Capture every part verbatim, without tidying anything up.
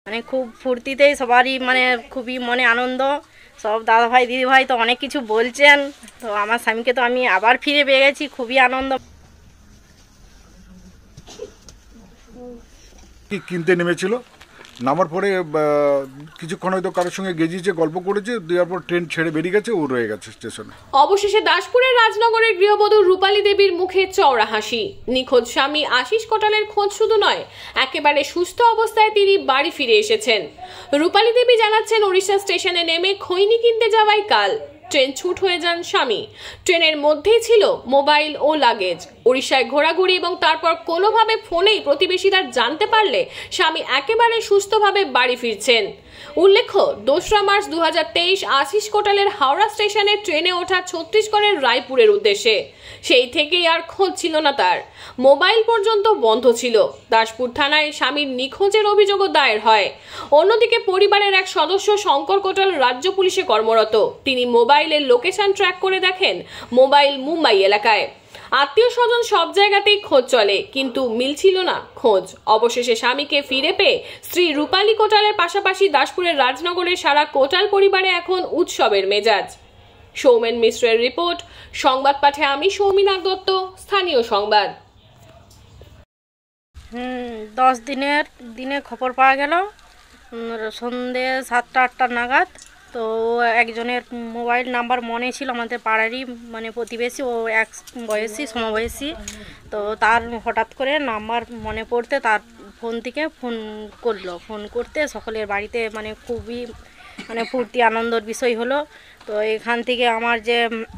মানে খুব ফুর্তিতেই সবারই মানে খুবই মনে আনন্দ। সব দাদা ভাই দিদি ভাই তো অনেক কিছু বলছেন, তো আমার স্বামীকে তো আমি আবার ফিরে পেয়ে গেছি, খুবই আনন্দ। কি কিনতে নেমেছিল, নামার পরে কিছুক্ষণ হয়তো কারোর সঙ্গে গেজিয়েছে, গল্প করেছে, দেওয়ার পর ট্রেন ছেড়ে বেরিয়ে গেছে, ও রয়ে গেছে স্টেশনে। অবশেষে দাসপুরের রাজনগরের গৃহবধূ রূপালী দেবীর মুখে চওড়া হাসি। নিখোঁজ স্বামী আশিস কোটালের খোঁজ শুধু নয়, একেবারে সুস্থ অবস্থায় তিনি বাড়ি ফিরে এসেছেন। রূপালী দেবী জানাচ্ছেন, ওড়িশা স্টেশনে নেমে খৈনি কিনতে যাওয়াই কাল ট্রেন ছুট হয়ে যান স্বামী। ট্রেনের মধ্যেই ছিল মোবাইল ও লাগেজ। ওড়িশায় ঘোরাঘুরি এবং তারপর কোনোভাবে ফোনেই প্রতিবেশীরা জানতে পারলে স্বামী একেবারে সুস্থভাবে বাড়ি ফিরছেন। উল্লেখ্য, দোসরা মার্চ দু হাজার তেইশ আশিস কোটালের হাওড়া স্টেশনে ট্রেনে ওঠা ছত্তিশগড়ের রায়পুরের উদ্দেশ্যে। সেই থেকেই আর খোঁজ ছিল না তার, মোবাইল পর্যন্ত বন্ধ ছিল। দাসপুর থানায় স্বামীর নিখোঁজের অভিযোগও দায়ের হয়। অন্যদিকে পরিবারের এক সদস্য শঙ্কর কোটাল রাজ্য পুলিশে কর্মরত। তিনি মোবাইলের লোকেশন ট্র্যাক করে দেখেন মোবাইল মুম্বাই এলাকায়। আত্মীয় স্বজন সব জায়গাতেই খোঁজ চলে, কিন্তু মিলছিল না খোঁজ। অবশেষে স্বামীকে ফিরে পেয়ে স্ত্রী রূপালী কোটালের পাশাপাশি দাসপুরের রাজনগরের সারা কোটাল পরিবারে এখন উৎসবের মেজাজ। সৌমেন মিশ্রের রিপোর্ট, সংবাদ পাঠে আমি সৌমিনাথ দত্ত, স্থানীয় সংবাদ। হুম দশ দিনের দিনে খবর পাওয়া গেল সন্ধে সাতটা আটটা নাগাদ। তো একজনের মোবাইল নাম্বার মনে ছিল, আমাদের পাড়ারই মানে প্রতিবেশী, ও এক বয়সী সমবয়সী। তো তার হঠাৎ করে নাম্বার মনে পড়তে তার ফোন থেকে ফোন করলো। ফোন করতে সকলের বাড়িতে মানে খুবই মানে ফুর্তি আনন্দর বিষয় হলো। তো এখান থেকে আমার যে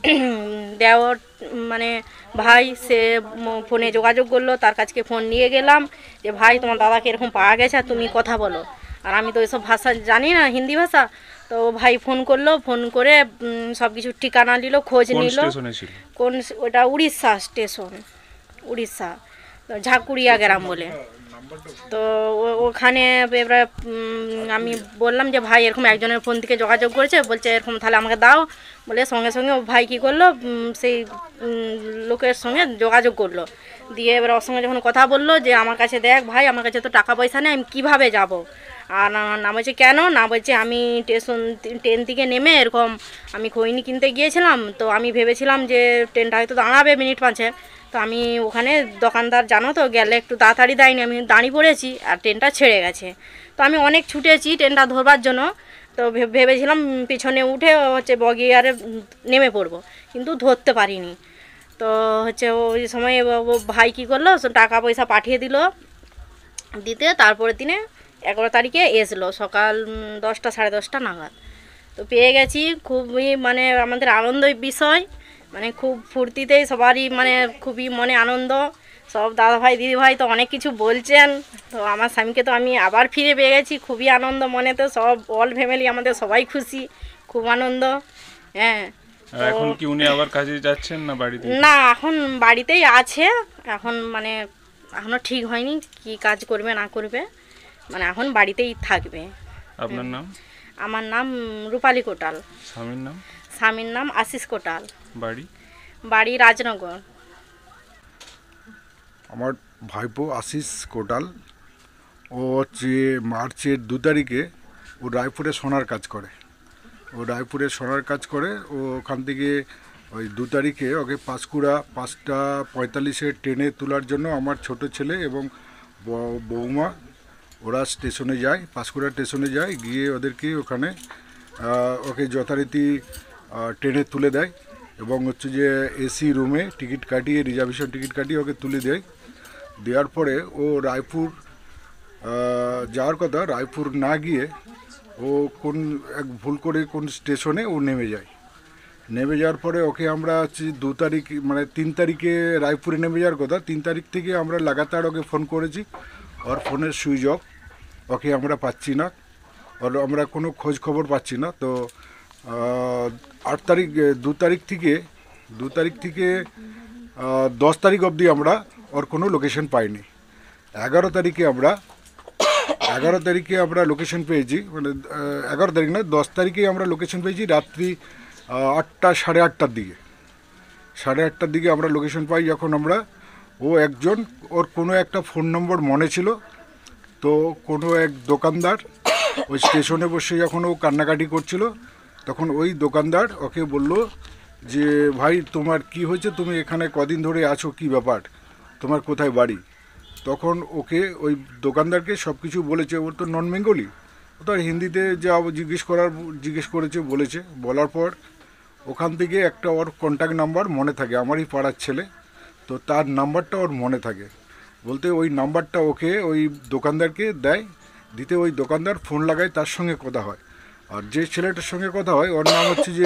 দেওর মানে ভাই, সে ফোনে যোগাযোগ করলো, তার কাছকে ফোন নিয়ে গেলাম যে ভাই তোমার দাদাকে এরকম পাওয়া গেছে, তুমি কথা বলো। আর আমি তো এসব ভাষা জানি না, হিন্দি ভাষা। তো ভাই ফোন করলো, ফোন করে সব কিছু ঠিকানা নিল, খোঁজ নিল। কোন ওটা উড়িষ্যা স্টেশন, উড়িষ্যা ঝাকুড়িয়া গ্রাম বলে। তো ওখানে এবার আমি বললাম যে ভাই এরকম একজনের ফোন থেকে যোগাযোগ করেছে, বলছে এরকম তাহলে আমাকে দাও বলে সঙ্গে সঙ্গে ও ভাই কী করলো, সেই লোকের সঙ্গে যোগাযোগ করলো। দিয়ে এবার ওর সঙ্গে যখন কথা বললো যে আমার কাছে দেখ ভাই, আমার কাছে তো টাকা পয়সা নেই, আমি কীভাবে যাব। আর না বলছে কেন, না বলছে আমি স্টেশন ট্রেন থেকে নেমে এরকম আমি খৈনি কিনতে গিয়েছিলাম, তো আমি ভেবেছিলাম যে ট্রেনটা হয়তো দাঁড়াবে মিনিট পাঁচেক। তো আমি ওখানে দোকানদার জানো তো গেলে একটু তাড়াতাড়ি দেয়নি, আমি দাঁড়িয়ে পড়েছি আর ট্রেনটা ছেড়ে গেছে। তো আমি অনেক ছুটেছি ট্রেনটা ধরবার জন্য। তো ভেবেছিলাম পিছনে উঠে হচ্ছে বগিয়ারে নেমে পড়বো, কিন্তু ধরতে পারিনি। তো হচ্ছে ওই সময় ভাই কী করলো, টাকা পয়সা পাঠিয়ে দিল দিতে। তারপরের দিনে এগারো তারিখে এসলো সকাল দশটা সাড়ে দশটা নাগাদ। তো পেয়ে গেছি, খুবই মানে আমাদের আনন্দের বিষয়। মানে খুব ফুর্তিতেই সবারই মানে খুবই মনে আনন্দ। সব দাদা ভাই দিদি ভাই তো অনেক কিছু বলছেন, তো আমার স্বামীকে তো আমি আবার ফিরে পেয়ে গেছি, খুবই আনন্দ মনেতে। সব অল ফ্যামিলি আমাদের সবাই খুশি, খুব আনন্দ। হ্যাঁ, এখন কি উনি আবার কাজে যাচ্ছেন না বাড়িতে? না, এখন বাড়িতেই আছে। এখন মানে এখনো ঠিক হয়নি কি কাজ করবে না করবে, মানে এখন বাড়িতেই থাকবে। আপনার নাম? আমার নাম রূপালী কোটাল। স্বামীর নাম? স্বামীর নাম আশিস কোটাল। বাড়ি? বাড়ি রাজনগর। আমার ভাইপো আশিস কোটাল, ও হচ্ছে মার্চের দু তারিখে ও রায়পুরে সোনার কাজ করে। ও রায়পুরে সোনার কাজ করে ও ওখান থেকে ওই দু তারিখে ওকে পাঁশকুড়া পাঁচটা পঁয়তাল্লিশে ট্রেনে তোলার জন্য আমার ছোট ছেলে এবং বৌমা ওরা স্টেশনে যায়, পাঁশকুড়া স্টেশনে যায়। গিয়ে ওদেরকে ওখানে ওকে যথারীতি ট্রেনে তুলে দেয় এবং হচ্ছে যে এসি রুমে টিকিট কাটিয়ে রিজার্ভেশন টিকিট কাটিয়ে ওকে তুলে দেয়। দেওয়ার পরে ও রায়পুর যাওয়ার কথা, রায়পুর না গিয়ে ও কোন এক ভুল করে কোন স্টেশনে ও নেমে যায়। নেমে যাওয়ার পরে ওকে আমরা হচ্ছে দু তারিখ মানে তিন তারিখে রায়পুরে নেমে যাওয়ার কথা, তিন তারিখ থেকে আমরা লাগাতার ওকে ফোন করেছি, ওর ফোনের সুইচ অফ, ওকে আমরা পাচ্ছি না, ওর আমরা কোনো খোঁজ খবর পাচ্ছি না। তো আট তারিখ দু তারিখ থেকে দু তারিখ থেকে দশ তারিখ অবধি আমরা ওর কোনো লোকেশন পাইনি। এগারো তারিখে আমরা এগারো তারিখে আমরা লোকেশন পেয়েছি, মানে এগারো তারিখ না দশ তারিখে আমরা লোকেশন পেয়েছি রাত্রি আটটা সাড়ে আটটার দিকে সাড়ে আটটার দিকে আমরা লোকেশন পাই। যখন আমরা ও একজন ওর কোনো একটা ফোন নম্বর মনে ছিল, তো কোনো এক দোকানদার ওই স্টেশনে বসে যখন ও কান্নাকাটি করছিল, তখন ওই দোকানদার ওকে বলল যে ভাই তোমার কি হয়েছে, তুমি এখানে কদিন ধরে আছো, কি ব্যাপার, তোমার কোথায় বাড়ি? তখন ওকে ওই দোকানদারকে সব কিছু বলেছে। ওর তো নন বেঙ্গলি, ও তো আর হিন্দিতে যা জিজ্ঞেস করার জিজ্ঞেস করেছে বলেছে। বলার পর ওখান থেকে একটা ওর কন্ট্যাক্ট নাম্বার মনে থাকে, আমারই পাড়ার ছেলে, তো তার নাম্বারটা ওর মনে থাকে। বলতে ওই নাম্বারটা ওকে ওই দোকানদারকে দেয়, দিতে ওই দোকানদার ফোন লাগায়, তার সঙ্গে কথা হয়। আর যে ছেলেটার সঙ্গে কথা হয় ওর নাম হচ্ছে যে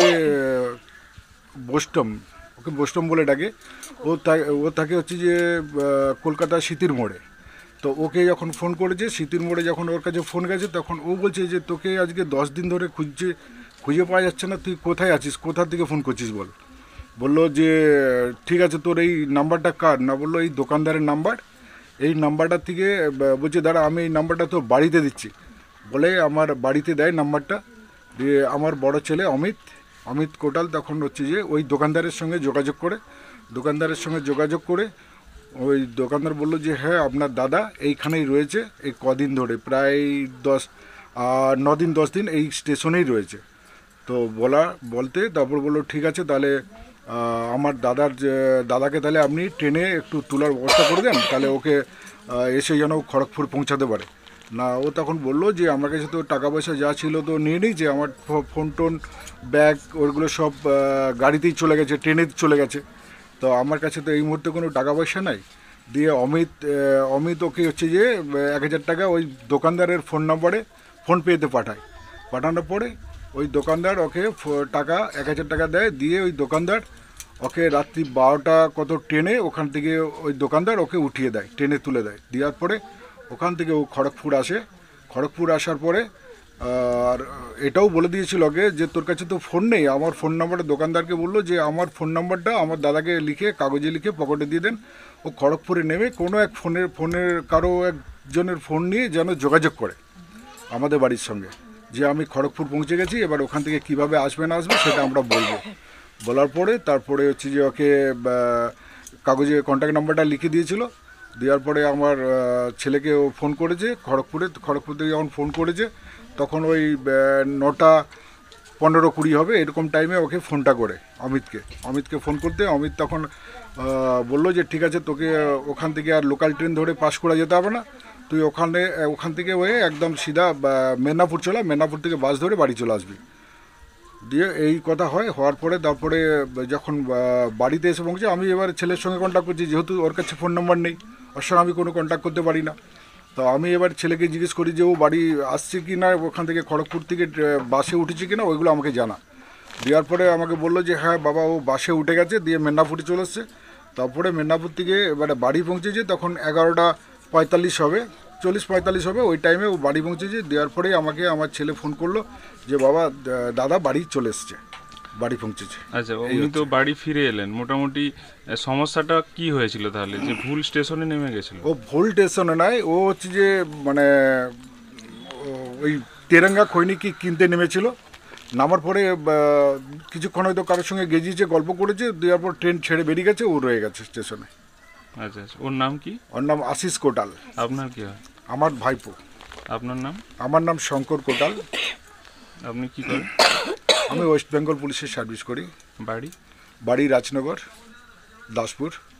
বোস্টম, ওকে বোস্টম বলে ডাকে। ও ও থাকে হচ্ছে যে কলকাতা সিতির মোড়ে। তো ওকে যখন ফোন করেছে সিতির মোড়ে, যখন ওর কাছে ফোন গেছে, তখন ও বলছে যে তোকে আজকে দশ দিন ধরে খুঁজছে, খুঁজে পাওয়া যাচ্ছে না, তুই কোথায় আছিস, কোথা থেকে ফোন করছিস বল। বললো যে ঠিক আছে, তোর এই নাম্বারটা কার? না, বললো এই দোকানদারের নাম্বার। এই নাম্বারটা থেকে বলছে দাঁড়া, আমি এই নাম্বারটা তোর বাড়িতে দিচ্ছি। বলে আমার বাড়িতে দেয় নাম্বারটা। দিয়ে আমার বড় ছেলে অমিত অমিত কোটাল তখন হচ্ছে যে ওই দোকানদারের সঙ্গে যোগাযোগ করে, দোকানদারের সঙ্গে যোগাযোগ করে ওই দোকানদার বললো যে হ্যাঁ আপনার দাদা এইখানেই রয়েছে, এই কদিন ধরে প্রায় দশ ন দিন দশ দিন এই স্টেশনেই রয়েছে। তো বলা বলতে তারপর বললো ঠিক আছে, তাহলে আমার দাদার দাদাকে তাহলে আপনি ট্রেনে একটু তোলার ব্যবস্থা করে দেন, তাহলে ওকে এসে যেন খড়গপুর পৌঁছাতে পারে। না, ও তখন বললো যে আমার কাছে তো টাকা পয়সা যা ছিল তো নিয়ে নিই, যে আমার ফোন টোন ব্যাগ ওইগুলো সব গাড়িতেই চলে গেছে, ট্রেনে চলে গেছে, তো আমার কাছে তো এই মুহূর্তে কোনো টাকা পয়সা নাই। দিয়ে অমিত অমিত ওকে হচ্ছে যে এক হাজার টাকা ওই দোকানদারের ফোন নম্বরে ফোনপেতে পাঠায়। পাঠানোর পরে ওই দোকানদার ওকে টাকা এক হাজার টাকা দেয়। দিয়ে ওই দোকানদার ওকে রাত্রি বারোটা কত ট্রেনে ওখান থেকে ওই দোকানদার ওকে উঠিয়ে দেয়, ট্রেনে তুলে দেয়। দেওয়ার পরে ওখান থেকে ও খড়গপুর আসে। খড়গপুর আসার পরে আর এটাও বলে দিয়েছিল ওকে যে তোর কাছে তো ফোন নেই, আমার ফোন নাম্বারটা দোকানদারকে বললো যে আমার ফোন নাম্বারটা আমার দাদাকে লিখে কাগজে লিখে পকেটে দিয়ে দেন। ও খড়গপুরে নেমে কোনো এক ফোনের ফোনের কারো একজনের ফোন নিয়ে যেন যোগাযোগ করে আমাদের বাড়ির সঙ্গে, যে আমি খড়গপুর পৌঁছে গেছি, এবার ওখান থেকে কিভাবে আসবে না আসবে সেটা আমরা বলবো। বলার পরে তারপরে হচ্ছে যে ওকে কাগজে কন্ট্যাক্ট নাম্বারটা লিখে দিয়েছিল। দেওয়ার পরে আমার ছেলেকে ও ফোন করেছে খড়গপুরে, খড়গপুর থেকে যখন ফোন করেছে তখন ওই নটা পনেরো কুড়ি হবে এরকম টাইমে ওকে ফোনটা করে অমিতকে অমিতকে ফোন করতে অমিত তখন বললো যে ঠিক আছে, তোকে ওখান থেকে আর লোকাল ট্রেন ধরে পাঁশকুড়া যেতে হবে না, তুই ওখানে ওখান থেকে হয়ে একদম সিধা মেদিনীপুর চলে, মেদিনীপুর থেকে বাস ধরে বাড়ি চলে আসবি। দিয়ে এই কথা হয়। হওয়ার পরে তারপরে যখন বাড়িতে এসে পৌঁছে, আমি এবার ছেলের সঙ্গে কন্ট্যাক্ট করছি, যেহেতু ওর কাছে ফোন নাম্বার নেই, ওর সঙ্গে আমি কোনো কন্ট্যাক্ট করতে পারি না। তো আমি এবার ছেলেকে জিজ্ঞেস করি যে ও বাড়ি আসছে কি না, ওখান থেকে খড়গপুর থেকে বাসে উঠেছে কি না, ওইগুলো আমাকে জানা। দেওয়ার পরে আমাকে বললো যে হ্যাঁ বাবা, ও বাসে উঠে গেছে, দিয়ে মেদিনীপুরে চলে এসছে। তারপরে মেদিনীপুর থেকে এবারে বাড়ি পৌঁছেছে তখন এগারোটা পঁয়তাল্লিশ হবে, চল্লিশ পঁয়তাল্লিশ হবে, ওই টাইমে ও বাড়ি পৌঁছেছে। দেওয়ার পরেই আমাকে আমার ছেলে ফোন করলো যে বাবা দাদা বাড়ি চলে এসছে, বাড়ি পৌঁছেছে। আচ্ছা, উনি তো বাড়ি ফিরে এলেন, মোটামুটি সমস্যাটা কি হয়েছিল তাহলে, যে ভুল স্টেশনে নেমে গেছিল? ও ভুল স্টেশনে নয়, ও হচ্ছে যে মানে ওই তেরঙ্গা খৈনিকি কিনতে নেমেছিল। নামার পরে কিছুক্ষণ হয়তো কারোর সঙ্গে গেজিয়েছে, গল্প করেছে, দেওয়ার পর ট্রেন ছেড়ে বেরিয়ে গেছে, ও রয়ে গেছে স্টেশনে। আচ্ছা আচ্ছা, ওর নাম কি? ওর নাম আশিস কোটাল। আপনার কি হয়? আমার ভাইপো। আপনার নাম? আমার নাম শঙ্কর কোটাল। আপনি কি করেন? আমি ওয়েস্ট বেঙ্গল পুলিশের সার্ভিস করি। বাড়ি? বাড়ি রাজনগর, দাসপুর।